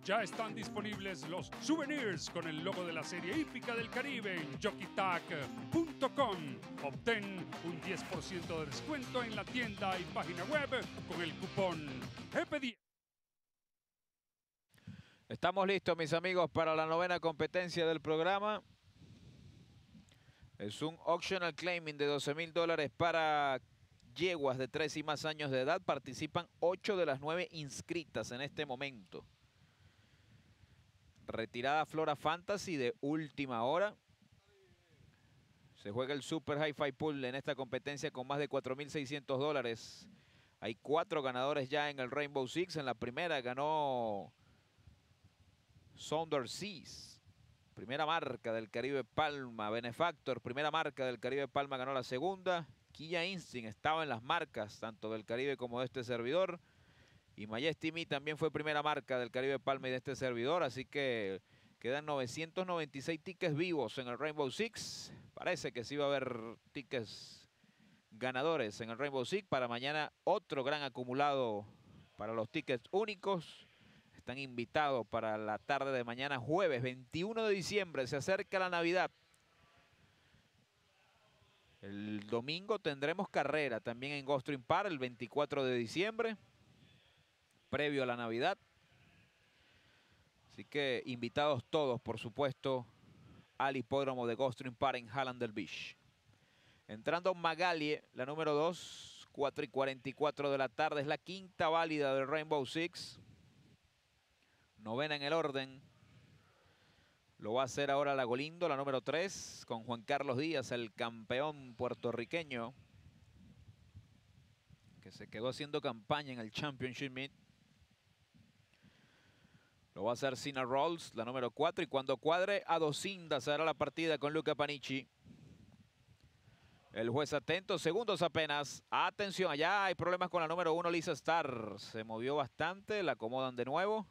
Ya están disponibles los souvenirs con el logo de la Serie Hípica del Caribe en jockeytag.com. Obtén un 10% de descuento en la tienda y página web con el cupón GP10. Estamos listos, mis amigos, para la novena competencia del programa. Es un optional claiming de $12,000 para yeguas de 3 y más años de edad. Participan 8 de las 9 inscritas en este momento. Retirada Flora Fantasy de última hora. Se juega el Super Hi-Fi Pool en esta competencia con más de $4,600. Hay 4 ganadores ya en el Rainbow Six. En la primera ganó Southern Seas, primera marca del Caribe Palma. Benefactor, primera marca del Caribe Palma, ganó la segunda. Kia Instinct estaba en las marcas tanto del Caribe como de este servidor. Y Majesty Me también fue primera marca del Caribe Palma y de este servidor. Así que quedan 996 tickets vivos en el Rainbow Six. Parece que sí va a haber tickets ganadores en el Rainbow Six. Para mañana otro gran acumulado para los tickets únicos. Están invitados para la tarde de mañana, jueves 21 de diciembre. Se acerca la Navidad. El domingo tendremos carrera también en Gulfstream Park el 24 de diciembre. Previo a la Navidad. Así que invitados todos, por supuesto, al hipódromo de Gulfstream Park en Hallandale Beach. Entrando Magalie, la número 2, 4:44 de la tarde. Es la quinta válida del Rainbow Six. Novena en el orden. Lo va a hacer ahora la Golindo, la número 3, con Juan Carlos Díaz, el campeón puertorriqueño, que se quedó haciendo campaña en el Championship Meet. Lo va a hacer Sina Rolls, la número 4. Y cuando cuadre a Docinda se hará la partida con Luca Panici. El juez atento, segundos apenas. Atención, allá hay problemas con la número 1, Lisa Star. Se movió bastante, la acomodan de nuevo.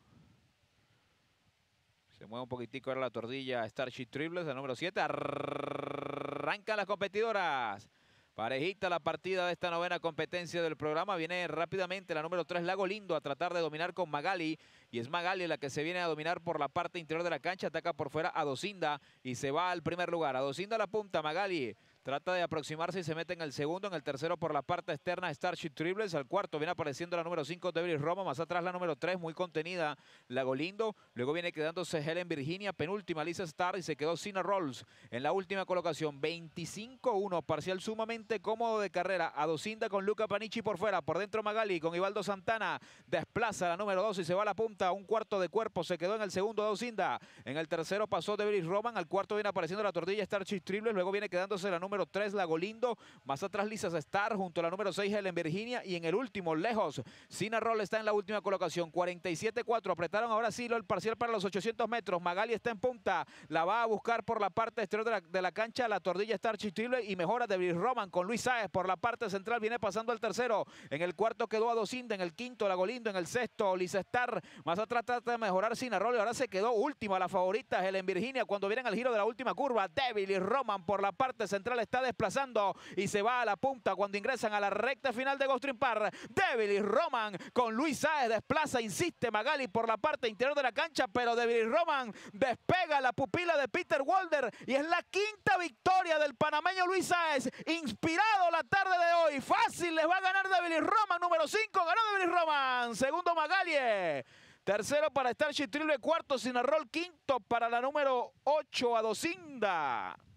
Se mueve un poquitico ahora la tordilla Starship Triples, la número 7. Arrancan las competidoras. Parejita la partida de esta novena competencia del programa. Viene rápidamente la número 3, Lago Lindo, a tratar de dominar con Magali. Y es Magali la que se viene a dominar por la parte interior de la cancha. Ataca por fuera a Docinda y se va al primer lugar. A Docinda la punta, Magali trata de aproximarse y se mete en el segundo. En el tercero por la parte externa Starship Triples. Al cuarto viene apareciendo la número 5, Devil Roma. Más atrás la número 3, muy contenida, Lago Lindo. Luego viene quedándose Helen Virginia. Penúltima Lisa Star y se quedó Sina Rolls en la última colocación. 25-1, parcial sumamente cómodo de carrera. A Docinda con Luca Panici por fuera. Por dentro Magali con Ivaldo Santana. Desplaza la número 2 y se va a la punta. Un cuarto de cuerpo. Se quedó en el segundo Docinda. En el tercero pasó Devil Roman. Al cuarto viene apareciendo la tordilla Starship Triples. Luego viene quedándose la número 3, Lago Lindo. Más atrás Lisa Star junto a la número 6, Helen Virginia. Y en el último, lejos, Sina Roll está en la última colocación. 47-4. Apretaron ahora sí el parcial para los 800 metros. Magali está en punta. La va a buscar por la parte exterior de la cancha. La tordilla Starship Triples y mejora Devil Roman con Luis Sáez por la parte central. Viene pasando al tercero. En el cuarto quedó a Docinda. En el quinto, Lago Lindo. En el sexto, Lisa Star. Más atrás trata de mejorar Sina Roll. Y ahora se quedó última la favorita, Helen Virginia. Cuando vienen al giro de la última curva, Devil Roman por la parte central está desplazando y se va a la punta cuando ingresan a la recta final de Gulfstream Park. Devil Roman con Luis Sáez desplaza, insiste Magali por la parte interior de la cancha, pero Devil Roman despega la pupila de Peter Walder y es la quinta victoria del panameño Luis Sáez, inspirado la tarde de hoy. Fácil les va a ganar Devil Roman, número 5, ganó Devil Roman. Segundo Magali. Tercero para Starship Triple, cuarto Sina Roll, quinto para la número 8, a Docinda.